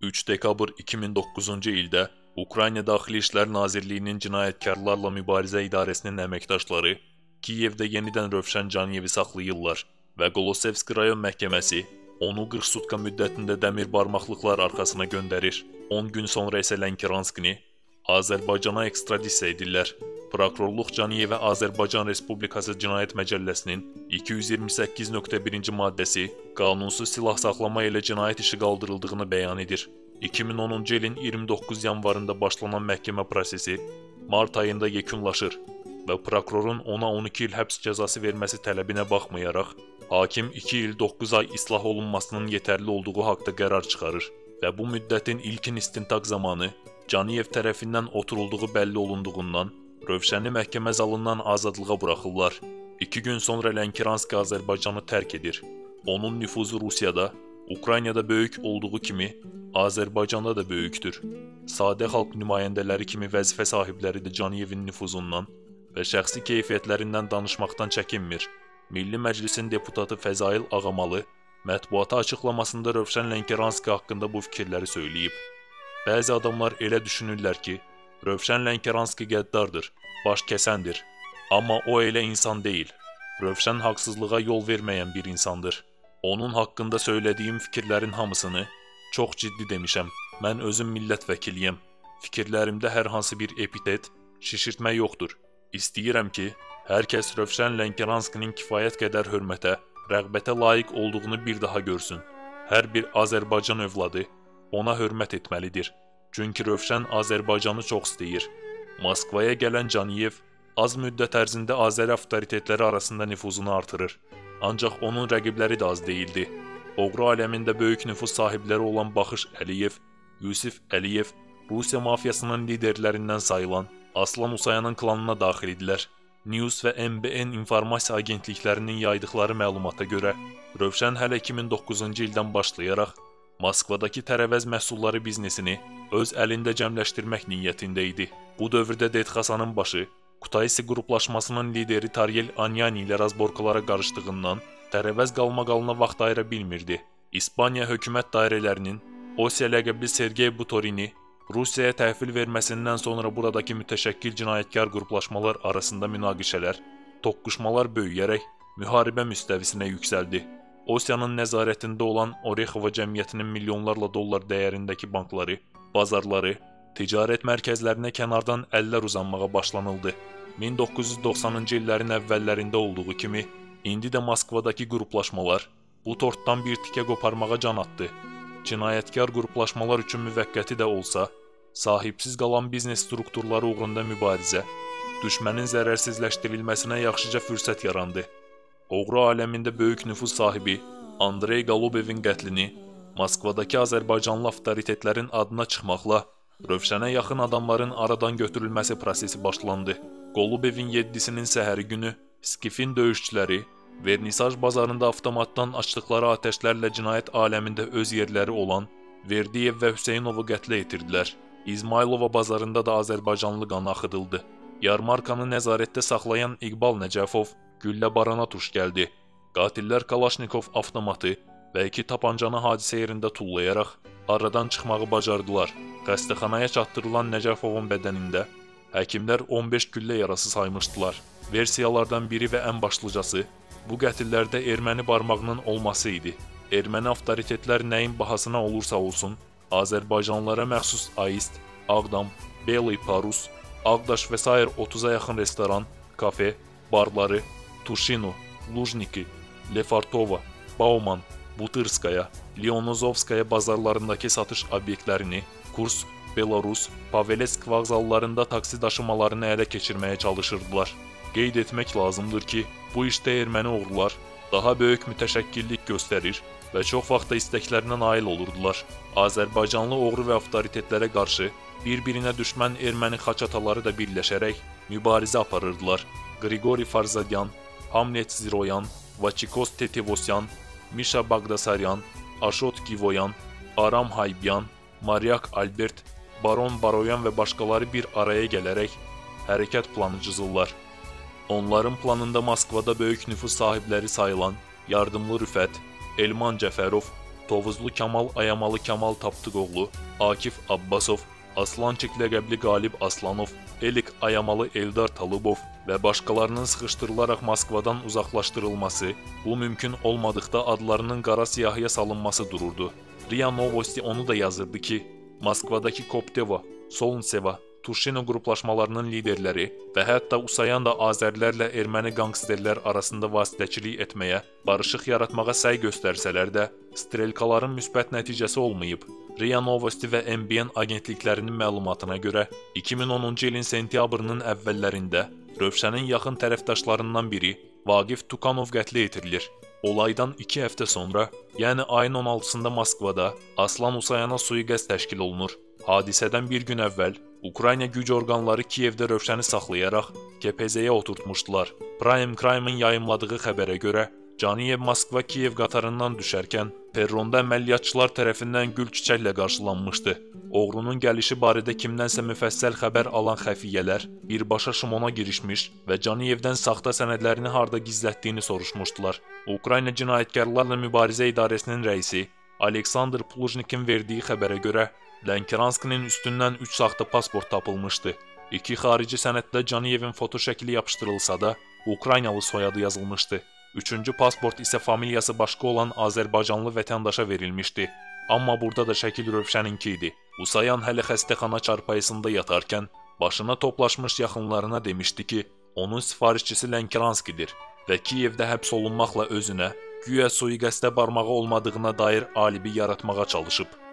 3 dekabr 2009-cu ildə Ukrayna Daxili İşlər Nazirliyinin Cinayətkarlarla Mübarizə İdarəsinin əməkdaşları Kiyevdə yenidən Rövşən Caniyevi saxlayırlar və Qolosevski rayon məhkəməsi onu 40 sutka müddətində dəmir barmaqlıqlar arxasına göndərir. 10 gün sonra isə Lənkəranskini Azərbaycana ekstradisiya edirlər. Prokurorluq Caniyevə Azərbaycan Respublikası Cinayət Məcəlləsinin 228.1-ci maddəsi qanunsuz silah saxlama ilə cinayət işi qaldırıldığını bəyan edir. 2010-cu ilin 29 yanvarında başlanan məhkəmə prosesi mart ayında yekunlaşır və prokurorun ona 12 il həbs cəzası verməsi tələbinə baxmayaraq, hakim 2 il 9 ay islah olunmasının yetərli olduğu haqda qərar çıxarır və bu müddətin ilkin istintaq zamanı Caniyev tərəfindən oturulduğu bəlli olunduğundan Rövşəni məhkəmə zalından azadlığa buraxırlar. 2 gün sonra Lənkəranski Azərbaycanı tərk edir. Onun nüfuzu Rusiyada, Ukraynada böyük olduğu kimi Azərbaycanda da böyükdür. Sadə xalq nümayəndələri kimi vəzifə sahibləri də Caniyevin nüfuzundan və şəxsi keyfiyyətlərindən danışmaqdan çəkinmir. Milli Məclisin deputatı Fəzail Ağamalı mətbuata açıqlamasında Rövşən Lənkəranski haqqında bu fikirləri söyləyib. Bəzi adamlar elə düşünürlər ki, Rövşən Lənkəranski qəddardır, baş kəsəndir. Amma o elə insan deyil. Rövşən haqsızlığa yol verməyən bir insandır. Onun haqqında söylədiyim fikirlərin hamısını çox ciddi demişəm. Mən özüm millət vəkiliyəm. Fikirlərimdə hər hansı bir epitet, şişirtmə yoxdur. İstəyirəm ki, hər kəs Rövşən Lənkəranskinin kifayət qədər hörmətə, rəğbətə layiq olduğunu bir daha görsün. Hər bir Azərbaycan övladı ona hörmət etməlidir. Çünki Rövşən Azərbaycanı çox istəyir. Moskvaya gələn Caniyev az müddət ərzində Azəri avtoritetləri arasında nüfuzunu artırır. Ancaq onun rəqibləri də az deyildi. Oğru aləmində böyük nüfuz sahibləri olan Baxış Əliyev, Yusif Əliyev, Rusiya mafiyasının liderlərindən sayılan Aslan Usayanın klanına daxil idilər. News və MBN informasiya agentliklərinin yaydıqları məlumata görə, Rövşən hələ 2009-cu ildən başlayaraq Moskvadakı tərəvəz məhsulları biznesini öz əlində cəmləşdirmək niyyətində idi. Bu dövrdə Detxasanın başı, Kutaisi qruplaşmasının lideri Taryel Anyani ilə razborkalara qarışdığından tərəvəz qalmaqalına vaxt ayıra bilmirdi. İspaniya hökumət dairələrinin Osiya ləqəbli Sergey Butorini Rusiyaya təhvil verməsindən sonra buradakı mütəşəkkil cinayətkar qruplaşmalar arasında münaqişələr, toqquşmalar böyüyərək müharibə müstəvisinə yüksəldi. Osiyanın nəzarətində olan Orexova cəmiyyətinin milyonlarla dollar dəyərindəki bankları, bazarları, ticarət mərkəzlərinə kənardan əllər uzanmağa başlanıldı. 1990-cı illərin əvvəllərində olduğu kimi, indi də Moskvadakı qruplaşmalar bu tortdan bir tikə qoparmağa can atdı. Cinayətkar qruplaşmalar üçün müvəqqəti də olsa, sahibsiz qalan biznes strukturları uğrunda mübarizə, düşmənin zərərsizləşdirilməsinə yaxşıca fürsət yarandı. Oğru aləmində böyük nüfuz sahibi Andrey Golubevin qətlini Moskvadakı Azərbaycanlı avtoritetlərin adına çıxmaqla Rövşənə yaxın adamların aradan götürülməsi prosesi başlandı. Golubevin 7-sinin səhəri günü Skifin döyüşçüləri Vernisaj bazarında avtomatdan açdıqları atəşlərlə cinayət aləmində öz yerləri olan Verdiyev və Hüseynovu qətlə yetirdilər. İzmailova bazarında da Azərbaycanlı qanı axıdıldı. Yarmarkanı nəzarətdə saxlayan İqbal Nəcəfov güllə barana tuş gəldi. Qatillər Kalaşnikov avtomatı və 2 tapancanı hadisə yerində tullayaraq aradan çıxmağı bacardılar. Xəstəxanaya çatdırılan Nəcəfovun bədənində həkimlər 15 güllə yarası saymışdılar. Versiyalardan biri və ən başlıcası bu qətillərdə erməni barmağının olması idi. Erməni avtoritetlər nəyin bahasına olursa olsun, Azərbaycanlılara məxsus Aist, Ağdam, Belый Parus, Ağdaş və s. 30-a yaxın restoran, kafe, barları, Tuşino, Lujniki, Lefartova, Bauman, Butırskaya, Leonozovskaya bazarlarındakı satış obyektlərini, Kursk, Belarus, Paveletsk vağzallarında taksi daşımalarını ələ keçirməyə çalışırdılar. Qeyd etmək lazımdır ki, bu işdə erməni oğrular daha böyük mütəşəkkillik göstərir və çox vaxt da istəklərinə nail olurdular. Azərbaycanlı oğru və avtoritetlərə qarşı bir-birinə düşmən erməni xaçataları da birləşərək mübarizə aparırdılar. Qriqori Farzadyan, Hamlet Ziroyan, Vaçikos Tetevosyan, Mişa Bagdasaryan, Aşot Givoyan, Aram Haybyan, Maryak Albert, Baron Baroyan və başqaları bir araya gələrək hərəkət planı cızırlar. Onların planında Moskvada böyük nüfuz sahibləri sayılan Yardımlı Rüfət, Elman Cəfərov, Tovuzlu Kamal Ayamalı Kamal Tapdıqoğlu, Akif Abbasov, Aslançik ləqəbli Qalib Aslanov, Elik Ayamalı Eldar Talubov və başqalarının sıxışdırılaraq Moskvadan uzaqlaşdırılması, bu mümkün olmadıqda adlarının qara siyahıya salınması dururdu. RIA Novosti onu da yazırdı ki, Moskvadakı Kopteva, Solnseva, Turşino qruplaşmalarının liderləri və hətta Usayan da Azərlərlə erməni qangsterlər arasında vasitəçilik etməyə, barışıq yaratmağa səy göstərsələr də, strelkaların müsbət nəticəsi olmayıb. RIA Novosti və MBN agentliklərinin məlumatına görə, 2010-cu ilin sentyabrının əvvəllərində Rövşənin yaxın tərəfdaşlarından biri Vaqif Tukanov qətlə yetirilir. Olaydan 2 həftə sonra, yəni ayın 16-sında Moskvada Aslan Usayana sui-qəsd təşkil olunur. Hadisədən bir gün əvvəl Ukrayna güc orqanları Kiyevdə Rövşəni saxlayaraq KPZ-yə oturtmuşdular. Prime Crime-ın yayımladığı xəbərə görə, Caniyev Moskva-Kiyev qatarından düşərkən perronda əməliyyatçılar tərəfindən gül çiçəklə qarşılanmışdı. Oğrunun gəlişi barədə kimdənsə müfəssəl xəbər alan xəfiyyələr birbaşa Şimona girişmiş və Caniyevdən saxta sənədlərini harda gizlətdiyini soruşmuşdular. Ukrayna Cinayətkarlarla Mübarizə İdarəsinin rəisi Aleksandr Plujnikin verdiyi xəbərə görə, Lənkəranskinin üstündən 3 saxta pasport tapılmışdı. 2 xarici sənəddə Caniyevin foto şəkli yapışdırılsa da, Ukraynalı soyadı yazılmışdı. 3-cü pasport isə familiyası başqa olan Azərbaycanlı vətəndaşa verilmişdi. Amma burada da şəkil Rövşəninki idi. Usayan hələ xəstəxana çarpayısında yatarkən, başına toplaşmış yaxınlarına demişdi ki, onun sifarişçisi Lənkəranskidir və Kiyevdə həbs olunmaqla özünə, güya sui-qəsdə barmağı olmadığına dair alibi yaratmağa çalışıb.